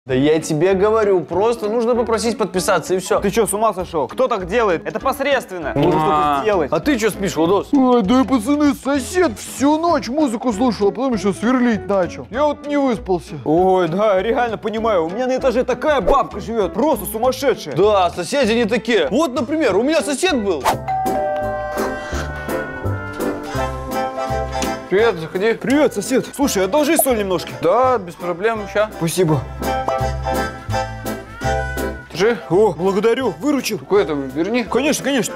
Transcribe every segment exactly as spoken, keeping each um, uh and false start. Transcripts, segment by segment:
Да я тебе говорю, просто нужно попросить подписаться и все. Ты что, с ума сошел? Кто так делает? Это посредственно. Нужно что-то сделать. А ты что спишь, Владос? Ой, да, пацаны, сосед всю ночь музыку слушал, а потом еще сверлить начал. Я вот не выспался. Ой, да, реально понимаю. У меня на этаже такая бабка живет, просто сумасшедшая. Да, соседи не такие. Вот, например, у меня сосед был. Привет, заходи. Привет, сосед. Слушай, одолжи соль немножко. Да, без проблем, ща. Спасибо. Держи. О, благодарю, выручил. Какой-то верни. Конечно, конечно.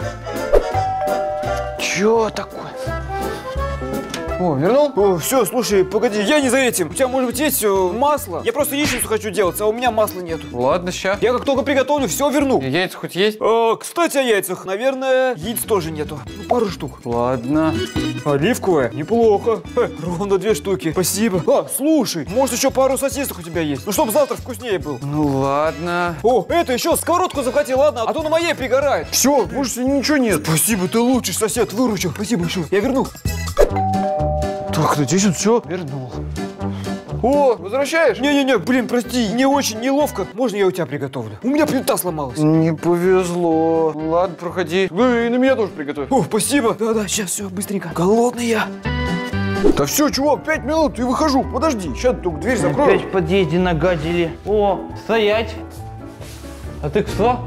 Чё такое? О, вернул? О, все, слушай, погоди, я не за этим. У тебя, может быть, есть э, масло? Я просто яичницу хочу делать, а у меня масла нету. Ладно, ща. Я как только приготовлю, все верну. Яйца хоть есть? Э, кстати, о яйцах. Наверное, яиц тоже нету. Ну, пару штук. Ладно. Оливковое? Неплохо. Э, ровно две штуки. Спасибо. А, слушай, может, еще пару сосисок у тебя есть? Ну, чтобы завтра вкуснее был. Ну ладно. О, это еще сковородку захвати, ладно? А то на моей пригорает. Все, больше ничего нет. Спасибо, ты лучший сосед, выручил. Спасибо большое. Я верну. Так, надеюсь, он все. Вернул. О, возвращаешь? Не-не-не, блин, прости, мне очень неловко. Можно я у тебя приготовлю? У меня плита сломалась. Не повезло. Ладно, проходи. Ну и на меня тоже приготовь. О, спасибо. Да-да, сейчас все, быстренько. Голодный я. Да все, чувак, пять минут и выхожу. Подожди, сейчас только дверь закрою. Опять в подъезде нагадили. О, стоять. А ты кто?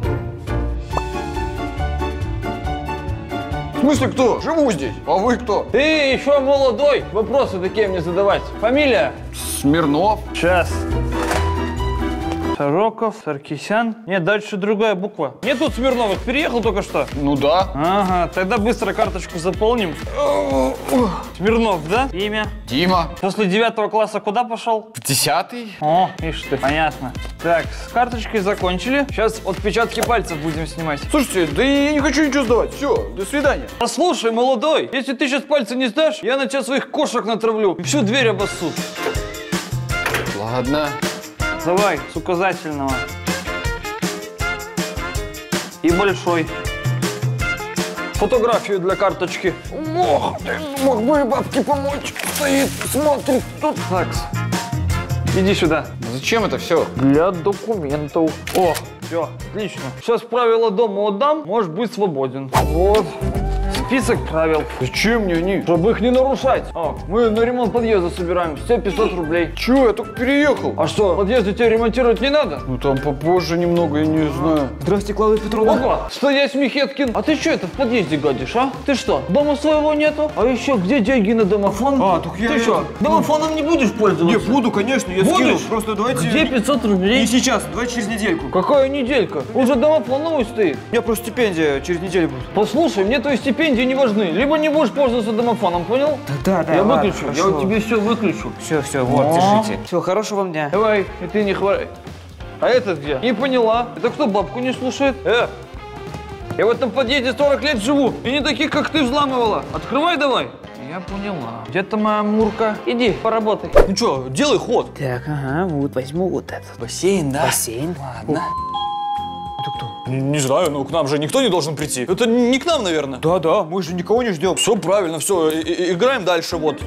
В смысле кто? Живу здесь. А вы кто? Ты еще молодой. Вопросы такие мне задавать. Фамилия? Смирнов. Сейчас. Сороков, Саркисян. Нет, дальше другая буква. Нет тут Смирновых, переехал только что. Ну да. Ага, тогда быстро карточку заполним. Смирнов, да? Имя? Дима. После девятого класса куда пошел? В десятый. О, ишь ты, понятно. Так, с карточкой закончили. Сейчас отпечатки пальцев будем снимать. Слушайте, да я не хочу ничего сдавать. Все, до свидания. Послушай, молодой, если ты сейчас пальцы не сдашь, я на тебя своих кошек натравлю и всю дверь обоссут. Ладно. Давай, с указательного. И большой. Фотографию для карточки. Ох, ты мог бы и бабке помочь. Стоит, смотрит тут. Так, иди сюда. Зачем это все? Для документов. О, все, отлично. Сейчас правила дома отдам, можешь быть свободен. Вот. Список правил. Зачем мне они? Чтобы их не нарушать. О, мы на ремонт подъезда собираем. Все пятьсот рублей. Че, я только переехал. А что, подъезды тебе ремонтировать не надо? Ну там попозже немного, я не знаю. Здрасте, Клавдия Петровна. Опа, стоять, Михеткин. А ты что это в подъезде гадишь, а? Ты что, дома своего нету? А еще где деньги на домофон? А, так я... Ты что, домофоном не будешь пользоваться? Не, буду, конечно, я Будешь? скину. Просто давайте... Где пятьсот рублей? Не сейчас, давайте через недельку. Какая неделька? Уже домофон новый стоит. У меня просто стипендия через неделю будет. Послушай, мне твои стипендии не важны. Либо не будешь пользоваться домофоном, понял? Да, да, Я ладно, выключу, я хорошо. у тебя все выключу. Все, все, вот, О. держите. Все, хорошего вам дня. Давай, и ты не хворай. А этот где? Не поняла. Это кто бабку не слушает? Э, я в этом подъезде сорок лет живу, и не таких, как ты, взламывала. Открывай давай. Я поняла. Где-то моя Мурка. Иди, поработай. Ну что, делай ход. Так, ага, вот возьму вот этот. Бассейн, да? Бассейн. Ладно. Это кто? Не, не знаю, но к нам же никто не должен прийти. Это не к нам, наверное. Да, да, мы же никого не ждем. Все правильно, все, играем дальше, вот.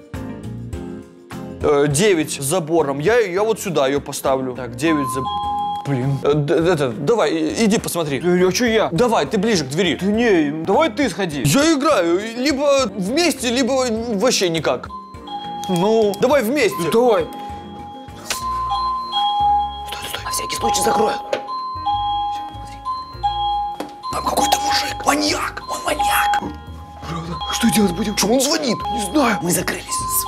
Э, девять с забором. Я, я вот сюда ее поставлю. Так, девять за... Блин. Э, это, давай, иди посмотри. А что я? Давай, ты ближе к двери. Да не, давай ты сходи. Я играю, либо вместе, либо вообще никак. Ну, давай вместе. Давай. Стой, стой, на всякий случай закрою. Там какой-то мужик, маньяк, он маньяк. Правда? Что делать будем? Чему он звонит? Не знаю. Мы закрылись.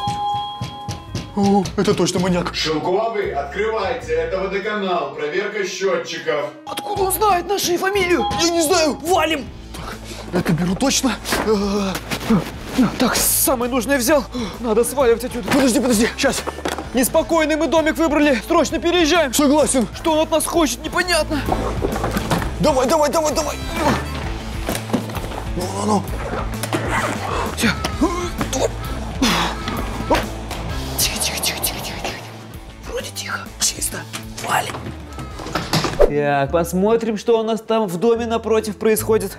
О, это точно маньяк. Шелковый, открывайте, это водоканал, проверка счетчиков. Откуда он знает нашу фамилию? Я не знаю. Валим. Так, это беру точно. Так, самое нужное взял. Надо сваливать отсюда. Подожди, подожди, сейчас. Неспокойный мы домик выбрали. Срочно переезжаем. Согласен. Что он от нас хочет, непонятно. Давай, давай, давай, давай. Ну, ну, ну. Все. Тихо, тихо, тихо, тихо, тихо, тихо. Вроде тихо. Чисто. Валим. Так, посмотрим, что у нас там в доме напротив происходит.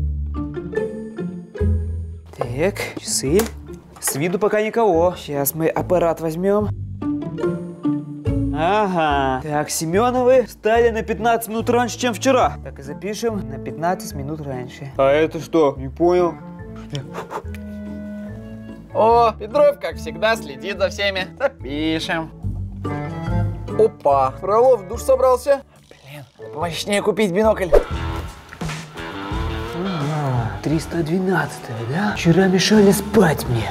Так, часы. С виду пока никого. Сейчас мы аппарат возьмем. Ага. Так, Семеновы встали на пятнадцать минут раньше, чем вчера. Так и запишем на пятнадцать минут раньше. А это что? Не понял. О, Петров, как всегда, следит за всеми. Запишем. Опа, Фролов в душ собрался? Блин, помощнее купить бинокль. А, триста двенадцатая, да? Вчера мешали спать мне.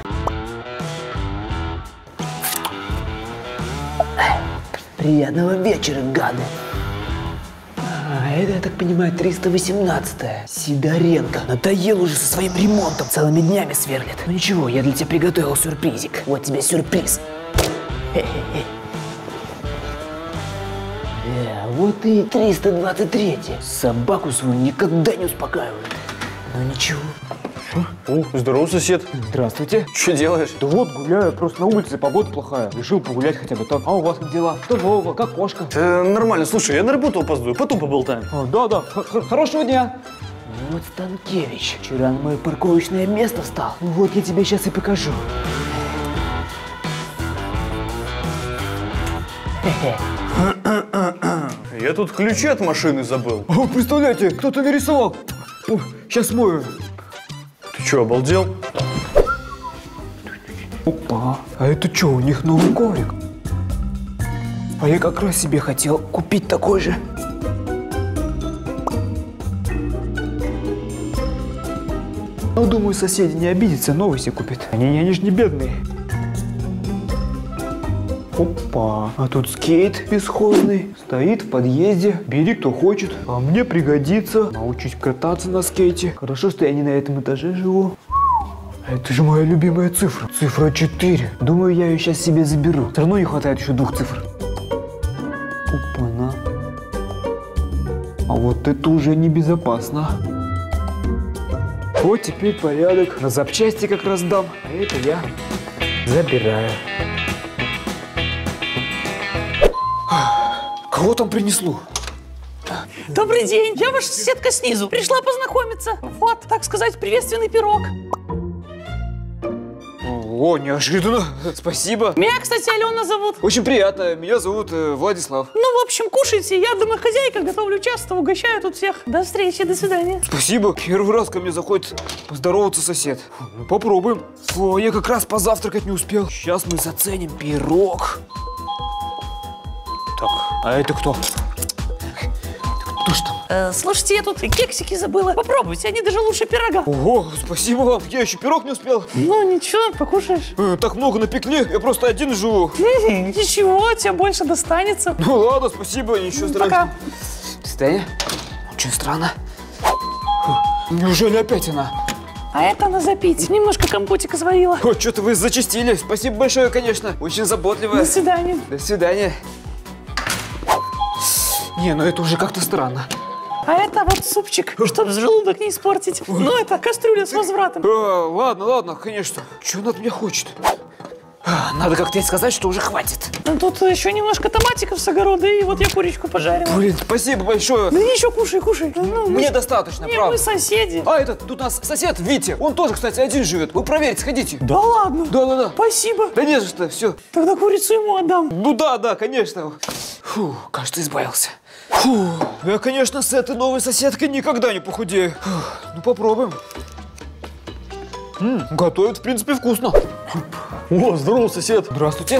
Приятного вечера, гады. А, это, я так понимаю, триста восемнадцатая. Сидоренко. Надоел уже со своим ремонтом. Целыми днями сверлит. Ну ничего, я для тебя приготовил сюрпризик. Вот тебе сюрприз. Хе-хе-хе. Э, вот и триста двадцать третья. Собаку свою никогда не успокаивают. Но ничего. О, здорово, сосед. Здравствуйте. Что делаешь? Да вот, гуляю, просто на улице погода плохая. Решил погулять хотя бы так. А у вас как дела? Что нового? Как кошка? Э, нормально, слушай, я на работу опаздываю, потом поболтаем. А, да, да. Хорошего дня. Вот Станкевич. Вчера на мое парковочное место встал. Вот я тебе сейчас и покажу. Хе-хе. Я тут ключи от машины забыл. О, представляете, кто-то нарисовал. О, сейчас смою. Ты что, обалдел? Опа, а это что, у них новый коврик? А я как раз себе хотел купить такой же. Ну, думаю, соседи не обидятся, новый себе купят. Они, они же не бедные. Опа, а тут скейт бесхозный, стоит в подъезде. Бери, кто хочет, а мне пригодится. Научусь кататься на скейте. Хорошо, что я не на этом этаже живу. Это же моя любимая цифра. Цифра четыре. Думаю, я ее сейчас себе заберу. Все равно не хватает еще двух цифр. Опа-на. А вот это уже небезопасно. Вот теперь порядок. На запчасти как раз дам. А это я забираю. Кого там принесло? Добрый день, я ваша соседка снизу. Пришла познакомиться. Вот, так сказать, приветственный пирог. О, неожиданно. Спасибо. Меня, кстати, Алена зовут. Очень приятно. Меня зовут э, Владислав. Ну, в общем, кушайте. Я домохозяйка, готовлю часто, угощаю тут всех. До встречи, до свидания. Спасибо. Первый раз ко мне заходит поздороваться сосед. Ну, попробуем. О, я как раз позавтракать не успел. Сейчас мы заценим пирог. Так, а это кто? Кто ж там? Э, слушайте, я тут кексики забыла. Попробуйте, они даже лучше пирога. Ого, спасибо вам. Я еще пирог не успел. Ну, ничего, покушаешь. Э, так много напекли, я просто один живу. Ничего, тебе больше достанется. Ну ладно, спасибо, ничего страшного. Пока. Состояние? Очень странно. Неужели опять она? А это на запить. Немножко компотика сварила. О, что-то вы зачастили. Спасибо большое, конечно. Очень заботливая. До свидания. До свидания. Не, ну это уже как-то странно. А это вот супчик, чтобы желудок не испортить. Ну, это кастрюля с возвратом. А, ладно, ладно, конечно. Что она от меня хочет? А, надо как-то ей сказать, что уже хватит. Ну, тут еще немножко томатиков с огорода, и вот я курочку пожарила. Блин, спасибо большое. Да еще кушай, кушай. Ну, Мне мы... достаточно, Не, правда. мы соседи. А, этот, тут у нас сосед Витя. Он тоже, кстати, один живет. Вы проверьте, сходите. Да ладно? Да-да-да. Спасибо. Да не за что, все. Тогда курицу ему отдам. Ну да, да, конечно. Фу, кажется, избавился. Фу, я, конечно, с этой новой соседкой никогда не похудею. Фу, ну, попробуем. М, готовит, в принципе, вкусно. О, здорово, сосед. Здравствуйте.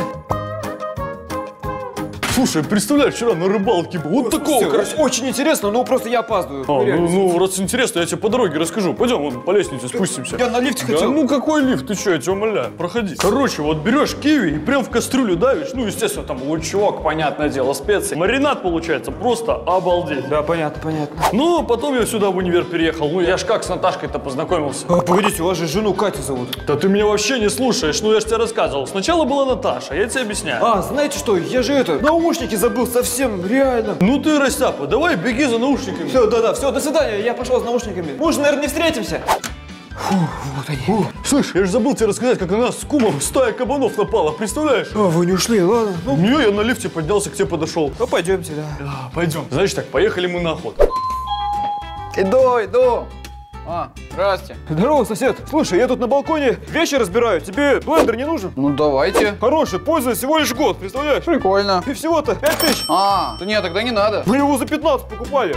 Слушай, представляешь, вчера на рыбалке был вот такого, Всё, короче. очень интересно, но просто я опаздываю. А, Реально. ну, ну, раз интересно, я тебе по дороге расскажу. Пойдем, вон, по лестнице спустимся. Я на лифте Да хотел. ну какой лифт, ты что, я тебя умоляю, проходи. Короче, вот берешь киви и прям в кастрюлю давишь. Ну, естественно, там лучок, понятное дело, специи. Маринад получается просто обалдеть. Да, понятно, понятно. Ну, потом я сюда в универ переехал. Ну, я ж как с Наташкой-то познакомился. А, погодите, у вас же жену Катю зовут. Да ты меня вообще не слушаешь, ну я ж тебе рассказывал. Сначала была Наташа, я тебе объясняю. А, знаете что, я же это, наушники забыл совсем, реально. Ну ты, Растяпа, давай беги за наушниками. Все, да-да, все, до свидания, я пошел с наушниками. Мы уже, наверное, не встретимся. Фу, вот они. Фу, слышь, я же забыл тебе рассказать, как на нас с кумом стая кабанов напала, представляешь? А, вы не ушли, ладно. Ну, Не, я на лифте поднялся, к тебе подошел. ну пойдемте, да. Да, пойдем. Значит так, поехали мы на охоту. Иду, иду. А, Здрасте. Здорово, сосед. Слушай, я тут на балконе вещи разбираю. Тебе блендер не нужен? Ну давайте. Хороший, пользуюсь всего лишь год, представляешь? Прикольно. И всего-то пять тысяч. А, да нет, тогда не надо. Мы его за пятнадцать покупали.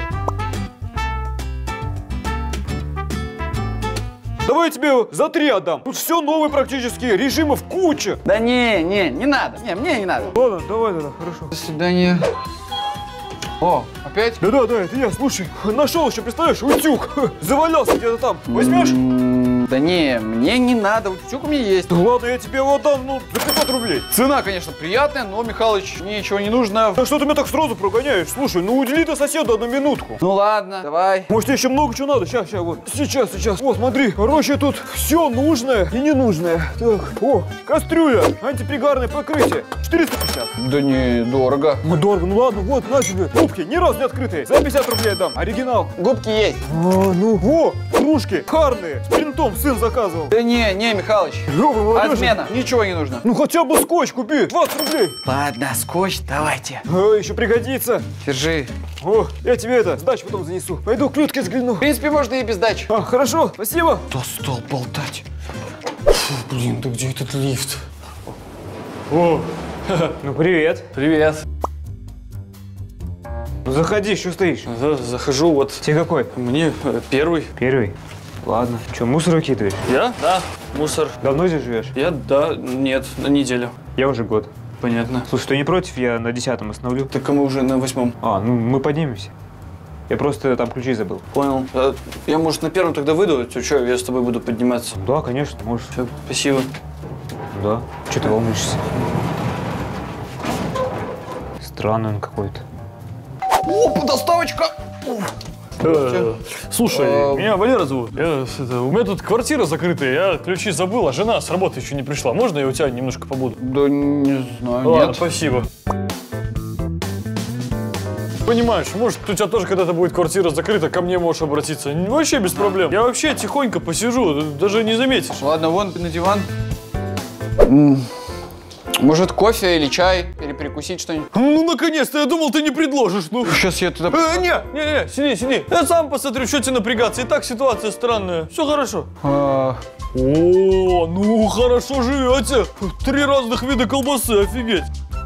Давай я тебе его за три отдам. Тут все новое практически, режимов куча. Да не, не, не надо. Не, мне не надо. Ладно, давай тогда, хорошо. До свидания. О, опять? Да-да-да, это я, слушай, нашел еще, представляешь, утюг. Завалялся где-то там. Возьмешь? М, Да не, мне не надо. Утюг у меня есть. Да ладно, я тебе его отдам, ну, за пятьсот рублей. Цена, конечно, приятная, но, Михалыч, мне ничего не нужно. Да что ты меня так сразу прогоняешь? Слушай, ну удели ты соседу одну минутку. Ну ладно, давай. Может, тебе еще много чего надо? Сейчас, сейчас, вот. Сейчас, сейчас. Вот, смотри, короче, тут все нужное и ненужное. Так, о, кастрюля, антипригарное покрытие. четыреста пятьдесят. Да не, дорого. Ну, дорого, ну ладно, вот, на тебе. Губки, ни разу не открытые. За пятьдесят рублей дам. Оригинал. Губки есть. А, ну, во, кружки, харные. С принтом сын заказывал. Да не, не, Михалыч. Лёва, молодежи. Отмена, ничего не нужно. Ну, хотя бы скотч купи. двадцать рублей. Ладно, скотч, давайте. А, еще пригодится. Держи. О, я тебе это, сдачу потом занесу. Пойду к Людке взгляну. В принципе, можно и без дачи. А, хорошо, спасибо. Да стол болтать. Блин, да где этот лифт? О, ну привет. Привет. Ну заходи, что стоишь? Да, захожу, вот. Тебе какой? Мне э, первый. Первый. Ладно. Что, мусор выкидываешь? Я? Да, мусор. Давно здесь живешь? Я, да, нет, на неделю. Я уже год. Понятно. Слушай, ты не против, я на десятом остановлю? Так а мы уже на восьмом. А, ну мы поднимемся. Я просто там ключи забыл. Понял. А, я, может, на первом тогда выйду? Ты что, я с тобой буду подниматься? Да, конечно, можешь. Все, спасибо. Да. Че ты волнуешься? Странный он какой-то. Опа, доставочка! Э, Слушай, Э, меня Валера зовут. Я, это, у меня тут квартира закрытая, я ключи забыл, а жена с работы еще не пришла. Можно я у тебя немножко побуду? Да не знаю, Ладно, нет. спасибо. Понимаешь, может, у тебя тоже когда-то будет квартира закрыта, ко мне можешь обратиться. Вообще без проблем. Я вообще тихонько посижу, даже не заметишь. Ладно, вон на диван. М, Может, кофе или чай? Или перекусить что-нибудь? Ну, наконец-то, я думал, ты не предложишь, ну. Сейчас я туда... Э, не, не, не, сиди, сиди. Я сам посмотрю, что тебе напрягаться. И так ситуация странная. Все хорошо. А, О, ну хорошо живете. Три разных вида колбасы, офигеть.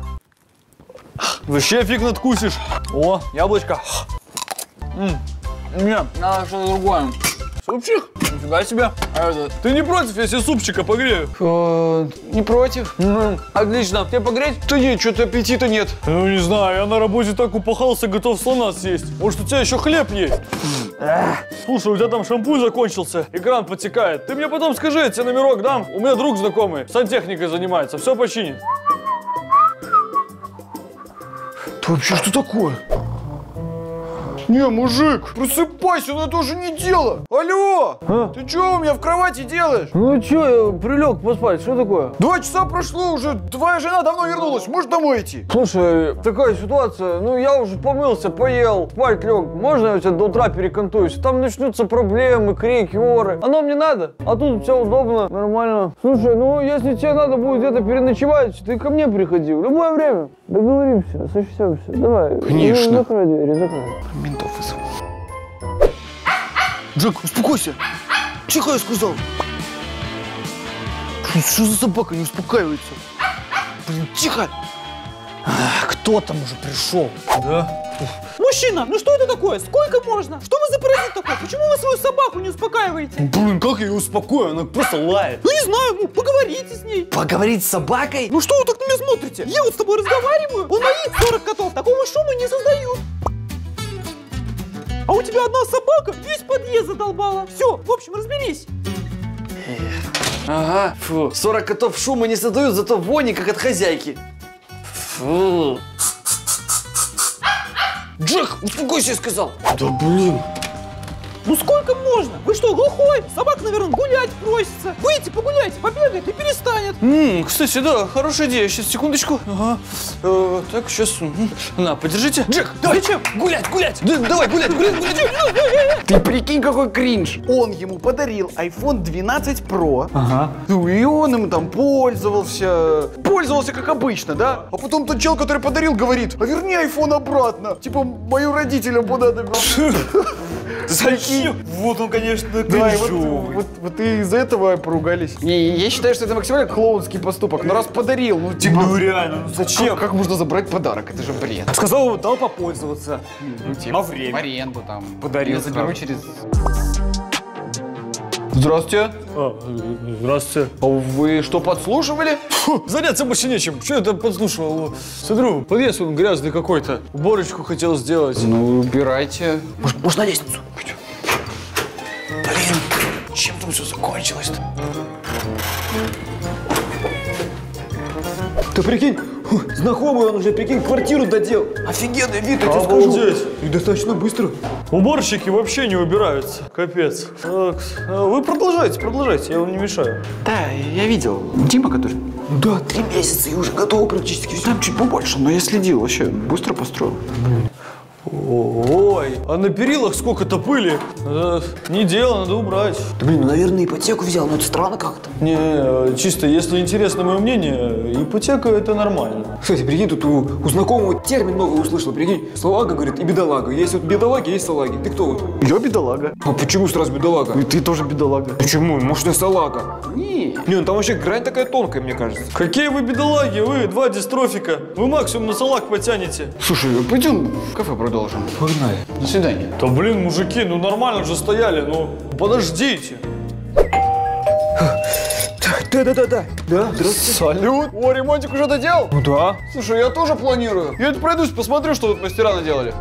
Вообще фиг надкусишь. О, яблочко. Не, надо что-то другое. Супчик? Нифига себе. А это... Ты не против, если супчика погрею? э, Не против. Ну, Отлично. Тебе погреть? Да нет, что-то аппетита нет. ну не знаю, я на работе так упахался, готов слона съесть. Может, у тебя еще хлеб есть? Слушай, у тебя там шампунь закончился, экран подтекает. Ты мне потом скажи, я тебе номерок дам. У меня друг знакомый, сантехникой занимается, все починит. Это вообще что такое? Не, мужик, просыпайся, ну это уже не дело. Алло, ты что у меня в кровати делаешь? Ну чё, я прилег поспать, что такое? Два часа прошло уже, твоя жена давно вернулась, можешь домой идти? Слушай, такая ситуация, ну я уже помылся, поел, спать лег. Можно я у тебя до утра перекантуюсь? Там начнутся проблемы, крики, оры. Оно мне надо, а тут все удобно, нормально. Слушай, ну если тебе надо будет где-то переночевать, ты ко мне приходи в любое время. Договоримся, сочтемся. Давай. Конечно. Ну, закрой двери, закрой. Ментов вызову. Джек, успокойся. Тихо, я сказал. Что, что за собака не успокаивается? Блин, тихо. А, кто там уже пришел? Мужчина, ну что это такое? Сколько можно? Что вы за паразит такой? Почему вы свою собаку не успокаиваете? Блин, как я ее успокою, она просто лает. Ну не знаю, ну поговорите с ней. Поговорить с собакой? Ну что вы так на меня смотрите? Я вот с тобой разговариваю, он моит сорок котов, такого шума не создают. А у тебя одна собака весь подъезд задолбала. Все, в общем, разберись. Ага, фу. сорок котов шума не создают, зато вони как от хозяйки. Фу. Джек, успокойся, я сказал. Да блин. Ну сколько можно? Вы что, глухой? Собака, наверное, гулять просится. Выйдите, погуляйте, побегает и перестанет. М, кстати, да, хорошая идея. Сейчас, секундочку. Ага. Э, так, сейчас. На, подержите. Джек, давай, Зачем? гулять, гулять. Да, давай, гулять, гулять, гулять. Ты прикинь, какой кринж. Он ему подарил айфон двенадцать про. Ага. Ну и он им там пользовался. Пользовался как обычно, да? А потом тот чел, который подарил, говорит, а верни айфон обратно. Типа, мою родителям понадобился. Зачем? Вот он, конечно, Да, и вот, вот, вот и из-за этого поругались. Не, я считаю, что это максимально клоунский поступок. Ну раз подарил, ну типа... Ну реально, ну зачем? Как, как можно забрать подарок? Это же бред. Сказал, дал попользоваться. Ну, типа, На время. в аренду там. Подарил Я заберу сразу. через... Здравствуйте. А, здравствуйте. А вы что, подслушивали? Фу, заняться больше нечем. Что это подслушивал? Смотрю, подъезд он грязный какой-то. Уборочку хотел сделать. Ну, убирайте. Может, может на лестницу? Блин, чем там все закончилось-то? Ты прикинь, знакомый он уже, прикинь, квартиру додел. Офигенный вид, я тебе скажу. Обалдеть. И достаточно быстро. Уборщики вообще не убираются. Капец. Так, а вы продолжайте, продолжайте, я вам не мешаю. Да, я видел. Дима, который... Да, три месяца и уже готово практически все. Там чуть побольше, но я следил вообще. Быстро построил. Ой, а на перилах сколько-то пыли. Э, не дело, надо убрать. Да блин, ну наверное ипотеку взял, но это странно как-то. Не, чисто, если интересно мое мнение, ипотека это нормально. Кстати, прикинь, тут у, у знакомого термин новый услышал, прикинь. Салага, говорит, и бедолага. Есть вот бедолаги, есть салаги. Ты кто вот? Я бедолага. А почему сразу бедолага? И ты тоже бедолага. Почему? Может, я салага? Не. Не, ну там вообще грань такая тонкая, мне кажется. Какие вы бедолаги, вы два дистрофика. Вы максимум на салак потянете. Слушай, пойдем в кафе продолжим. Погнали. До свидания. Да блин, мужики, ну нормально же стояли, ну подождите. Да-да-да-да. Да, здравствуйте. Салют. О, ремонтик уже доделал? Ну да. Слушай, я тоже планирую. Я это пройдусь, посмотрю, что тут мастера наделали.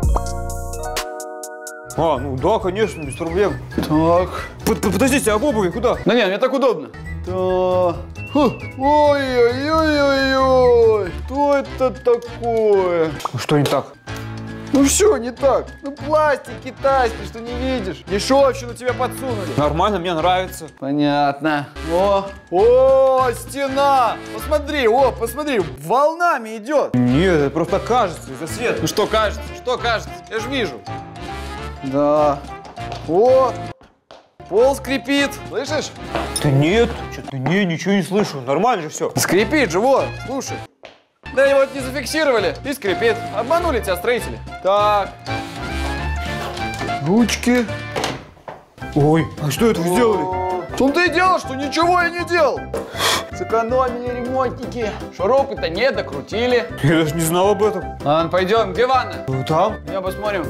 А, ну да, конечно, без проблем. Так. Под- под- Подождите, а в обуви куда? Да нет, мне так удобно. Так. Фу. Ой-ой-ой-ой-ой. Что это такое? Что не так? Ну все, не так. Ну пластик китайский, что не видишь. Дешевщину тебе подсунули. Нормально, мне нравится. Понятно. О, о, стена. Посмотри, о, посмотри, волнами идет. Нет, это просто кажется, из-за света. Ну что кажется, что кажется? Я же вижу. Да. О, пол скрипит. Слышишь? Да нет, что-то не, ничего не слышу. Нормально же все. Скрипит же, вот, слушай. Да его вот не зафиксировали и скрипит. Обманули тебя строители. Так. Ручки. Ой, а что это вы сделали? В том-то и дело, что ничего я не делал. Сэкономили ремонтники. Шурупы-то не докрутили. Я даже не знал об этом. Ладно, пойдем. Где ванна? Ну, там? Я посмотрим.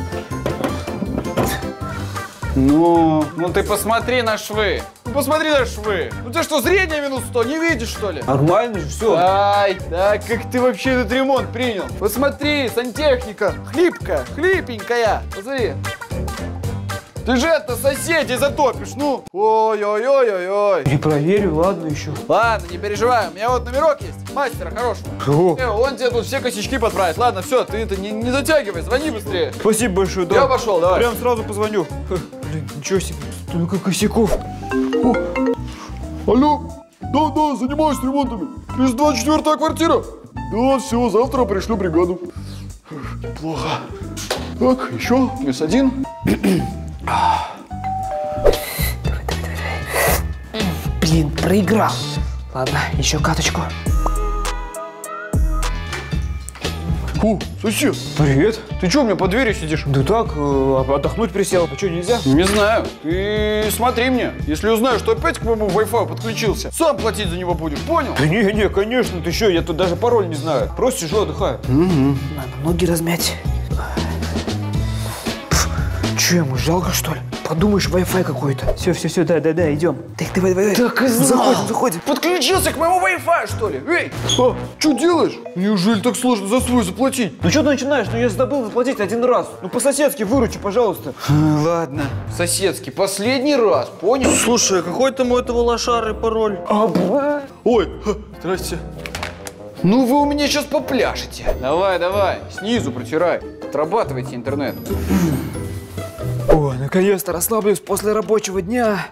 Ну, ну ты посмотри на швы. Ну посмотри на швы. Ну ты что, зрение минус сто, не видишь, что ли? Нормально же все. Ай, да как ты вообще этот ремонт принял? Посмотри, сантехника хлипкая, хлипенькая. Посмотри. Ты же это соседей затопишь, ну. Ой-ой-ой-ой-ой. Не проверю, ладно еще. Ладно, не переживай, у меня вот номерок есть, мастера хорошего. О, Э, Он тебе тут все косячки подправит. Ладно, все, ты это не, не затягивай, звони быстрее. спасибо большое, да. Я пошел, давай. Прям сразу позвоню. Ха, блин, ничего себе. Столько косяков. Алло, да-да, занимаюсь ремонтами. тридцать двадцать четвёртая квартира. Да, все, завтра пришлю бригаду. Плохо. Так, еще, плюс один. Блин, проиграл. Ладно, еще каточку. О, сосед, Привет. ты что у меня под дверью сидишь? Да так, э, отдохнуть присел. А что, нельзя? Не знаю. Ты смотри мне. Если узнаешь, что опять к моему Wi-Fi подключился, сам платить за него будешь, понял? Да не, не, конечно, ты что, я тут даже пароль не знаю. Просто сижу, отдыхаю. Надо ноги размять. Че ему, жалко что ли? Подумаешь, Wi-Fi какой-то. Все, все, все, да, да, да, идем. Так, давай, давай. Так и знал. Заходим, заходим. Подключился к моему Wi-Fi, что ли? Эй, а, что делаешь? Неужели так сложно за свой заплатить? Ну что ты начинаешь? Ну я забыл заплатить один раз. Ну по-соседски выручи, пожалуйста. Ладно, соседский, последний раз, понял? Слушай, какой там у этого лошары пароль? Ой, ха, здрасте. Ну вы у меня сейчас попляшете. Давай, давай, снизу протирай. Отрабатывайте интернет. О, наконец-то расслаблюсь после рабочего дня.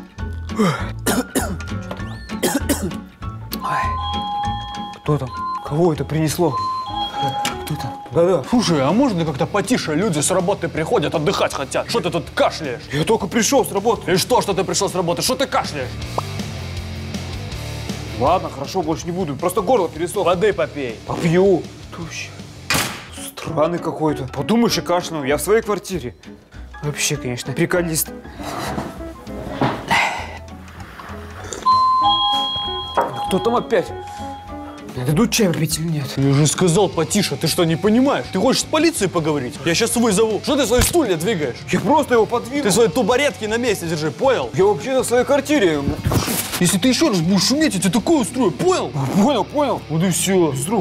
Кто там? Кого это принесло? Кто там? Да-да. Слушай, а можно как-то потише? Люди с работы приходят, отдыхать хотят. Что ты тут кашляешь? Я только пришел с работы. И что, что ты пришел с работы? Что ты кашляешь? Ладно, хорошо, больше не буду. Просто горло пересохло. Воды попей. Попью. Тущий. Странный какой-то. Подумаешь и кашлянул. Я в своей квартире. Вообще, конечно, приколист. Кто там опять? Идут чай пить или нет? Я же сказал потише, ты что, не понимаешь? Ты хочешь с полицией поговорить? Я сейчас вызову. Что ты свои стулья двигаешь? Я просто его подвинул. Ты свои тубаретки на месте держи, понял? Я вообще на своей квартире. Если ты еще раз будешь шуметь, я тебе такое устрою, понял? Понял, понял. Вот и все. Друг.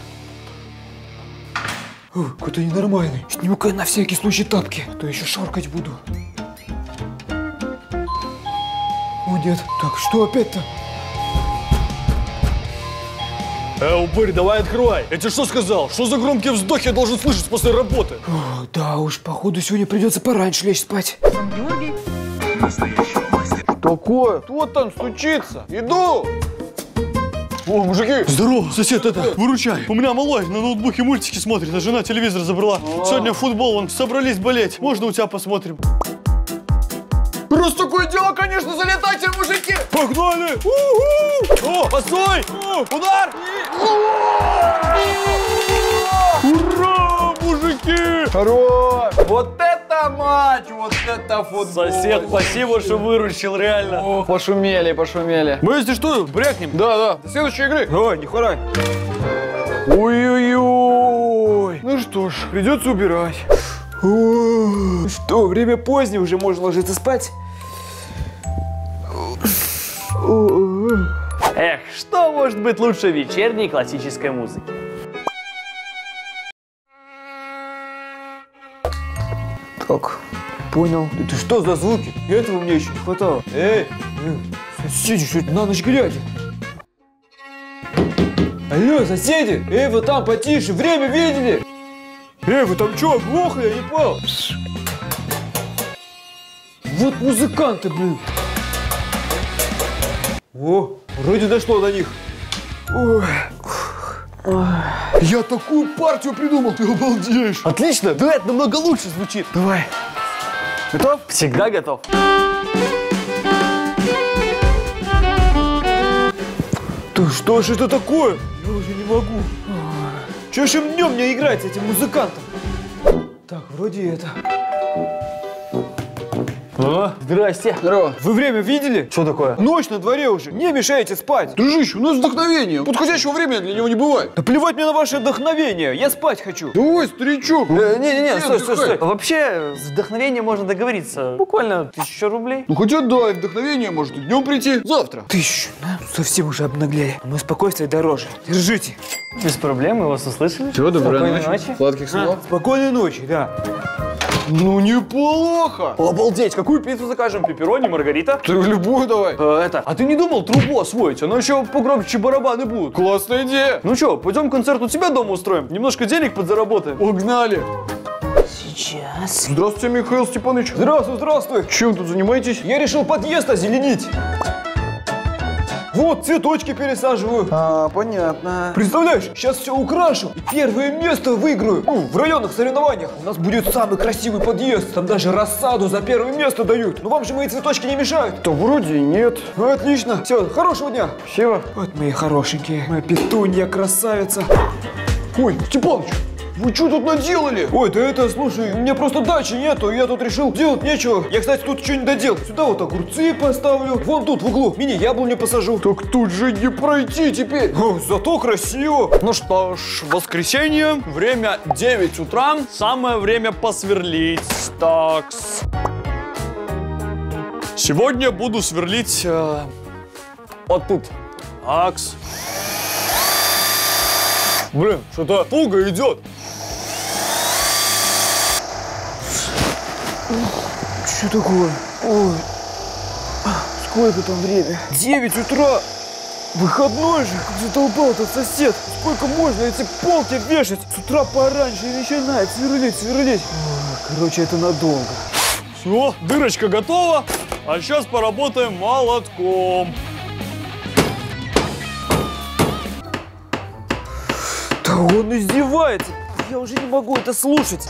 Какой-то ненормальный. Сниму-ка на всякий случай тапки, а то еще шаркать буду. О, нет. Так, что опять-то? Э, упырь, давай открывай. Я тебе что сказал? Что за громкие вздохи я должен слышать после работы? О, да уж, походу, сегодня придется пораньше лечь спать. Такое? Кто там стучится? Иду! О, мужики! Здорово, сосед, это, выручай. У меня малой на ноутбуке мультики смотрит, а жена телевизор забрала. О. Сегодня футбол, вон, собрались болеть. Можно у тебя посмотрим? Раз такое дело, конечно, залетайте, мужики! Погнали! У-ху! О, постой! О, удар! Ура, мужики! Хорош! Вот это матч! Вот это футбол! Сосед, спасибо, что выручил, реально. О, пошумели, пошумели. Мы, если что, брякнем. Да, да. До следующей игры. Ой, не хворай. Ой-ой-ой. Ну что ж, придется убирать. О, что, время позднее, уже можно ложиться спать? Эх, что может быть лучше вечерней классической музыки? Так, понял. Это что за звуки? Этого мне еще не хватало. Эй, соседи, что это на ночь глядя? Алло, соседи! Эй, вы там потише, время видели? Эй, вы там что, глохли, я не понял? Вот музыканты, блин. О, вроде дошло до них. Ой. Я такую партию придумал, ты обалдеешь. Отлично, да, это намного лучше звучит. Давай. Готов? Всегда готов. Да что ж это такое? Я уже не могу. Чего ж им днем не играть с этим музыкантом? Так, вроде это. А? Здрасте. Здорово. Вы время видели? Что такое? Ночь на дворе уже. Не мешайте спать. Дружище, у нас вдохновение. Подходящего времени для него не бывает. Да плевать мне на ваше вдохновение. Я спать хочу. Давай, старичок. Не-не-не, стой, стой, стой. Вообще, с вдохновением можно договориться. Буквально тысячу рублей. Ну хотя да, и вдохновение может и днем прийти. Завтра. Тысячу. Да? Совсем уже обнаглели. А мое спокойствие дороже. Держите. Без проблем, мы вас услышали. Все, доброй ночи. ночи. Сладких снов. Спокойной ночи, да. Ну неплохо. Обалдеть, какую пиццу закажем? Пепперони, маргарита? Ты любую давай. Э, это, а ты не думал трубу освоить? Оно еще погромче барабаны будут. Классная идея. Ну что, пойдем концерт у тебя дома устроим? Немножко денег подзаработаем. Погнали. Сейчас. Здравствуйте, Михаил Степанович. Здравствуй, здравствуй. Чем тут занимаетесь? Я решил подъезд озеленить. Вот, цветочки пересаживаю. А, понятно. Представляешь, сейчас все украшу и первое место выиграю. Ну, в районных соревнованиях. У нас будет самый красивый подъезд. Там даже рассаду за первое место дают. Но вам же мои цветочки не мешают. Да вроде нет. Ну, отлично. Все, хорошего дня. Спасибо. Вот мои хорошенькие. Моя петунья красавица. Ой, Степаныч. Вы что тут наделали? Ой, да это, слушай, у меня просто дачи нету, я тут решил делать нечего. Я, кстати, тут что не доделал. Сюда вот огурцы поставлю, вон тут в углу мини-яблоню посажу. Так тут же не пройти теперь. О, зато красиво. Ну что ж, воскресенье, время девять утра, самое время посверлить. Такс. Сегодня буду сверлить э, вот тут. Такс. Блин, что-то пуга идет. Что такое? Ой, сколько там время? девять утра. Выходной же, как задолбал-то сосед. Сколько можно эти полки вешать? С утра пораньше и начинает сверлить, сверлить. Ой, короче, это надолго. Все, дырочка готова. А сейчас поработаем молотком. Да он издевается. Я уже не могу это слушать.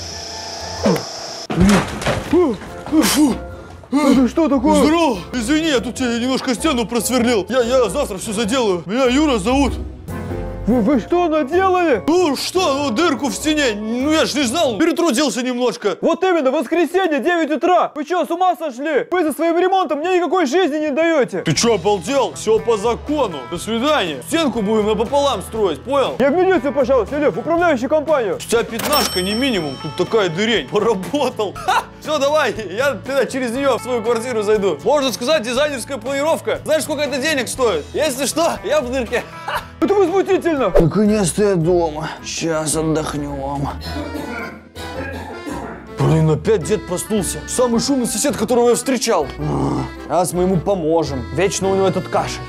Это что такое? Здорово! Извини, я тут тебе немножко стену просверлил. Я, я завтра все заделаю. Меня Юра зовут. Вы, вы что наделали? Ну что, ну дырку в стене. Ну я ж не знал, перетрудился немножко. Вот именно, воскресенье, девять утра. Вы что, с ума сошли? Вы за своим ремонтом мне никакой жизни не даете. Ты что, обалдел? Все по закону. До свидания. Стенку будем напополам строить, понял? Я в милицию, пожалуйста, Лев, управляющую компанию. У тебя пятнашка не минимум, тут такая дырень. Поработал. Ха! Все, давай, я тогда через нее в свою квартиру зайду. Можно сказать, дизайнерская планировка. Знаешь, сколько это денег стоит? Если что, я в дырке. Ха! Это возмутительно. Наконец-то я дома. Сейчас отдохнем. Блин, опять дед проснулся. Самый шумный сосед, которого я встречал. Раз мы ему поможем. Вечно у него этот кашель.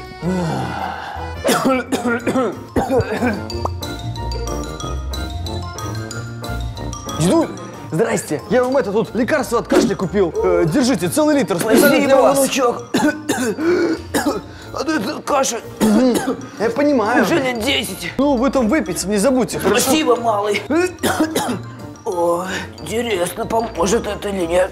Дедуль, здрасте. Я вам это тут лекарство от кашля купил. Э, держите, целый литр. Специально для вас. внучок. А то это кашель. Я понимаю. Уже лет десять. Ну, вы там выпейте, не забудьте. Хорошо? Спасибо, малый. Ой, интересно, поможет это или нет.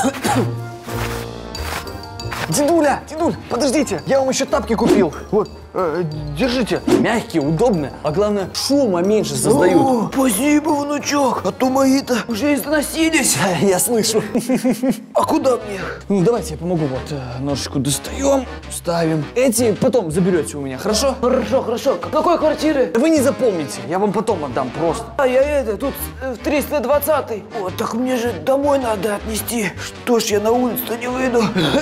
Дедуля, дедуль, подождите. Я вам еще тапки купил. Вот, э, держите. Мягкие, удобные. А главное, шума меньше создают. О, спасибо, внучок. А то мои-то уже износились. Я слышу. А куда мне? Ну, давайте я помогу. Вот, э, ножичку достаем, ставим. Эти потом заберете у меня, хорошо? Хорошо, хорошо. Какой квартиры? Вы не запомните, я вам потом отдам просто. А я это, тут э, в триста двадцатый. О, так мне же домой надо отнести. Что ж я на улицу-то не выйду?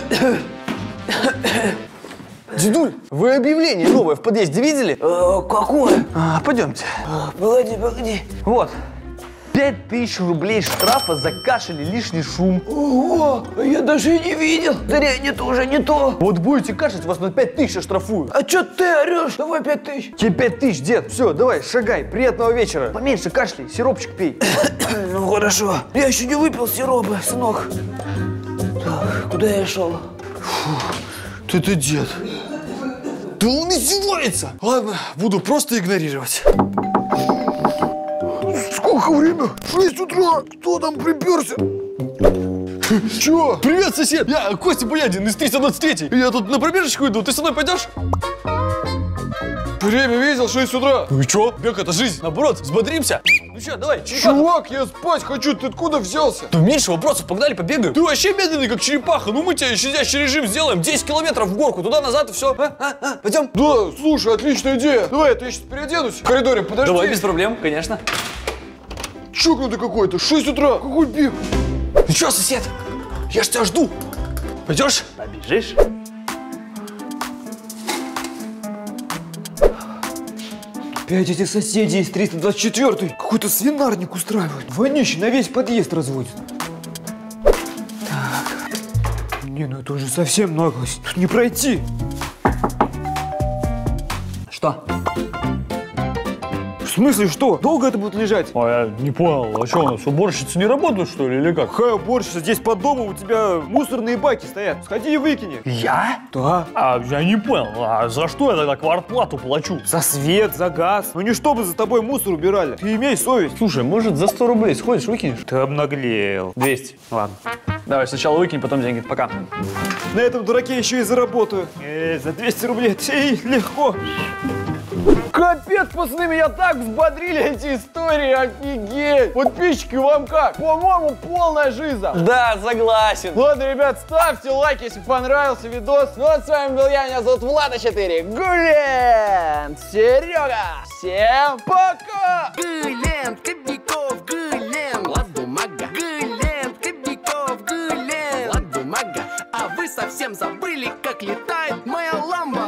Дедуль, вы объявление новое в подъезде видели? Э, какое? А, пойдемте. А, погоди, погоди. Вот. Пять тысяч рублей штрафа за кашель и лишний шум. Ого, я даже и не видел. Зрение это уже не то. Вот будете кашлять, вас на пять тысяч оштрафуют. А чё ты орешь? Давай пять тысяч. Тебе пять тысяч, дед. Все, давай, шагай. Приятного вечера. Поменьше кашляй, сиропчик пей. Ну хорошо. Я еще не выпил сиропы, сынок. Так, куда я шел? Ты ты дед. Да он издевается. Ладно, буду просто игнорировать. Сколько время? шесть утра. Кто там приперся? Чё? Привет, сосед. Я Костя Боядин из триста двадцать три. Я тут на пробежечку иду. Ты со мной пойдешь? Время видел? шесть утра. Ну и чё? Бег это жизнь. Наоборот, взбодримся. Ну чё, давай, черепаха. Чувак, я спать хочу. Ты откуда взялся? Да меньше вопросов, погнали, побегаем. Ты вообще медленный, как черепаха. Ну мы тебе щадящий режим сделаем. десять километров в горку, туда-назад и все. А, а, а, пойдем? Да, слушай, отличная идея. Давай, я сейчас переоденусь. В коридоре, подожди. Давай, без проблем, конечно. Чокнутый какой-то. шесть утра. Какой бег? Ну чё, сосед? Я ж тебя жду. Пойдешь? Побежишь? Опять эти соседи из триста двадцать четвёртой. Какой-то свинарник устраивают. Вонищий на весь подъезд разводит. Так. Не, ну это уже совсем наглость. Тут не пройти. Что? В смысле, что? Долго это будет лежать? А я не понял, а что у нас, уборщицы не работают, что ли, или как? Какая уборщица? Здесь под домом у тебя мусорные баки стоят. Сходи и выкини. Я? Да. А я не понял, а за что я тогда квартплату плачу? За свет, за газ. Ну не чтобы за тобой мусор убирали. Ты имей совесть. Слушай, может за сто рублей сходишь, выкинешь? Ты обнаглел. двести. Ладно. Давай, сначала выкинь, потом деньги. Пока. На этом дураке еще и заработаю. Э, за двести рублей. Эй, легко. Капец, пацаны, меня так взбодрили эти истории, офигеть! Подписчики, вам как? По-моему, полная жиза. Да, согласен. Ладно, ребят, ставьте лайк, если понравился видос. Ну а с вами был я, меня зовут Влад а четыре. Гулен, Серега. Всем пока! Гулен, Кобяков, Гулен, Влад Бумага. Гулен, Кобяков, Гулен, Влад Бумага. А вы совсем забыли, как летает моя ламба?